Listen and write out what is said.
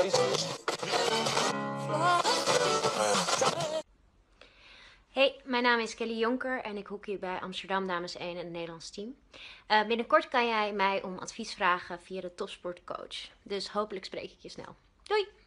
Hey, mijn naam is Kelly Jonker en ik hockey bij Amsterdam Dames 1 in het Nederlands team. Binnenkort kan jij mij om advies vragen via de Topsportcoach. Dus hopelijk spreek ik je snel. Doei!